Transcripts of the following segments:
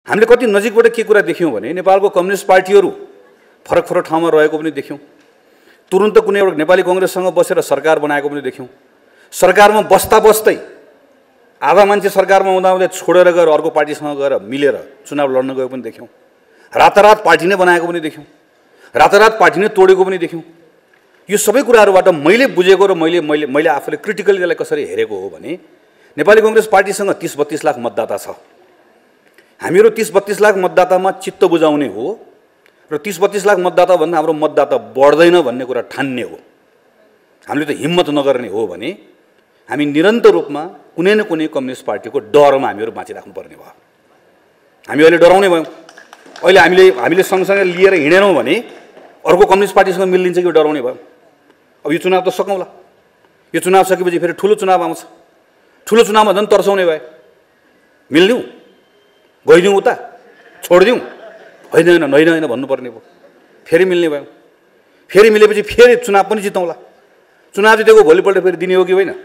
हामीले कति नजिकबाट के कुरा देख्यौं भने नेपालको कम्युनिस्ट पार्टीहरू फरक फरक ठाउँमा रहेको पनि देख्यौं। तुरुन्त कुनै एउटा नेपाली कांग्रेससँग बसेर सरकार बनाएको पनि देख्यौं। सरकारमा बस्दा बस्दै आधा मान्छे सरकारमा हुँदा छोडेर गएर अर्को पार्टीसँग गएर मिलेर चुनाव लड्न गएको पनि देख्यौं। रातारात पार्टी नै बनाएको पनि देख्यौं। रातारात पार्टी नै तोडेको पनि देख्यौं। यो सबै कुराहरुबाट मैले बुझेको र मैले आफूले क्रिटिकली यसलाई कसरी हेरेको हो भने नेपाली कांग्रेस पार्टीसँग 30-32 लाख मतदाता छ। हामीहरु 30-32 लाख मतदातामा चित्त बुझाउने हो र 30-32 लाख मतदाता भन्दा हाम्रो मतदाता बढ्दैन भन्ने कुरा ठान्ने हो। हामीले त हिम्मत नगर्ने हो भने हामी निरन्तर रूपमा कुनै न कुनै कम्युनिस्ट पार्टीको डरमा हामीहरु बाँचिराख्नु पर्ने भयो। हामी अहिले डराउने भयौं। अहिले हामीले सँगसँगै लिएर हिँडेनौं भने अर्को कम्युनिस्ट पार्टीसँग मिलिन्छ कि डराउने भयौं। अब यो चुनाव त सकौँला। यो चुनाव सकेपछि फेरि ठूलो चुनाव आउँछ। ठूलो चुनावमा झन् तर्साउने भए मिल्दिउँ, गइदिउँ उता, छोड्दिउँ, होइन भन्नुपर्ने भयो। फेरि मिल्ने भयो। फेरि मिलेपछि फेरि चुनाव पनि जितौँला। चुनाव जितेको भोलिपल्ट फेरि दिने हो कि होइन,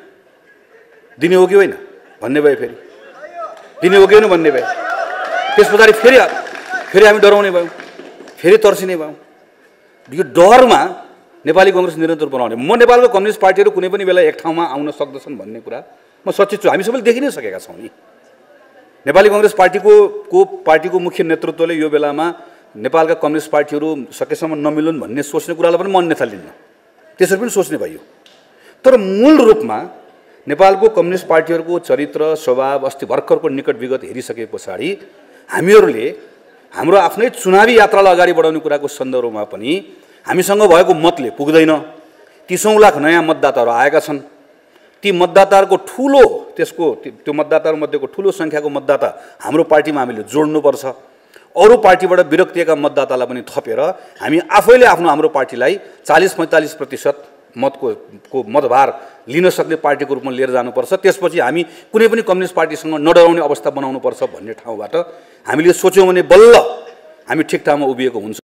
दिने हो कि होइन भन्ने भए, फेरि दिने हो कि होइन भन्ने भए, त्यसपछि फेरि हामी डराउने भयौँ, फेरि तर्सिने भयौँ। यो डरमा नेपाली कांग्रेस निरन्तर बनाउने। म नेपालको कम्युनिस्ट पार्टीहरू कुनै पनि बेला एक ठाउँमा आउन सक्दछन् भन्ने कुरा म सचेत छु। हामी सबैले देखि नै सकेका छौँ नि। नेपाली कांग्रेस पार्टीको मुख्य नेतृत्वले यो बेलामा नेपालका कम्युनिस्ट पार्टीहरू सकेसम्म नमिलुन् भन्ने सोच्ने कुरालाई पनि म अन्यथा लिन्न। त्यसरी पनि सोच्ने भयो। तर मूल रूपमा नेपालको कम्युनिस्ट पार्टीहरूको चरित्र स्वभाव अस्ति भर्खरको निकट विगत हेरिसके पछाडि हामीहरूले हाम्रो आफ्नै चुनावी यात्रालाई अगाडि बढाउने कुराको सन्दर्भमा पनि हामीसँग भएको मतले पुग्दैन। 30 लाख नयाँ मतदाताहरू आएका छन्। ती मतदाताहरूको त्यो मतदाताहरूमध्येको ठूलो संख्याको मतदाता हाम्रो पार्टीमा हामीले जोड्नुपर्छ। अरू पार्टीबाट विरक्तिएका मतदातालाई पनि थपेर हामी आफैले हाम्रो पार्टीलाई 40-45% मतको मतभार लिन सक्ने पार्टीको रूपमा लिएर जानुपर्छ। त्यसपछि हामी कुनै पनि कम्युनिस्ट पार्टीसँग नडराउने अवस्था बनाउनुपर्छ भन्ने ठाउँबाट हामीले सोच्यौं भने बल्ल हामी ठिक ठाउँमा उभिएको हुन्छ।